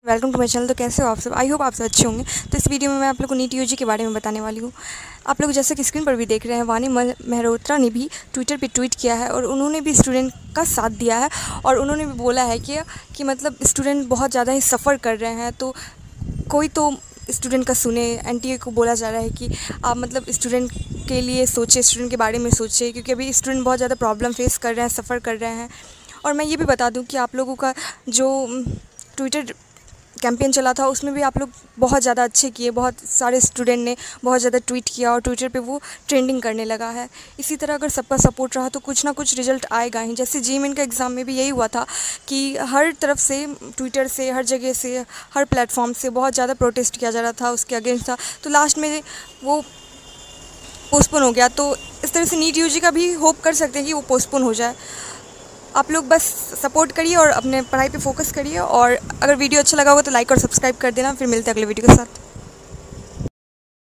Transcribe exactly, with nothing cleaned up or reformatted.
Welcome to my channel. तो कैसे हो आप सब? आई होप आप सब अच्छे होंगे। तो इस वीडियो में मैं आप लोग को नीट यूजी के बारे में बताने वाली हूँ। आप लोग जैसे कि स्क्रीन पर भी देख रहे हैं, वानी मेहरोत्रा ने भी ट्विटर पे ट्वीट किया है और उन्होंने भी स्टूडेंट का साथ दिया है और उन्होंने भी बोला है कि कि मतलब स्टूडेंट बहुत ज़्यादा ही सफ़र कर रहे हैं, तो कोई तो स्टूडेंट का सुने। एनटीए को बोला जा रहा है कि आप मतलब स्टूडेंट के लिए सोचें, स्टूडेंट के बारे में सोचें, क्योंकि अभी स्टूडेंट बहुत ज़्यादा प्रॉब्लम फेस कर रहे हैं, सफ़र कर रहे हैं। और मैं ये भी बता दूं कि आप लोगों का जो ट्विटर कैंपेन चला था उसमें भी आप लोग बहुत ज़्यादा अच्छे किए, बहुत सारे स्टूडेंट ने बहुत ज़्यादा ट्वीट किया और ट्विटर पे वो ट्रेंडिंग करने लगा है। इसी तरह अगर सबका सपोर्ट रहा तो कुछ ना कुछ रिजल्ट आएगा ही। जैसे जीमेन का एग्ज़ाम में भी यही हुआ था कि हर तरफ से, ट्विटर से, हर जगह से, हर प्लेटफॉर्म से बहुत ज़्यादा प्रोटेस्ट किया जा रहा था, उसके अगेंस्ट था, तो लास्ट में वो पोस्टपोन हो गया। तो इस तरह से नीट यूजी का भी होप कर सकते हैं कि वो पोस्टपोन हो जाए। आप लोग बस सपोर्ट करिए और अपने पढ़ाई पे फोकस करिए, और अगर वीडियो अच्छा लगा होगा तो लाइक और सब्सक्राइब कर देना। फिर मिलते हैं अगले वीडियो के साथ।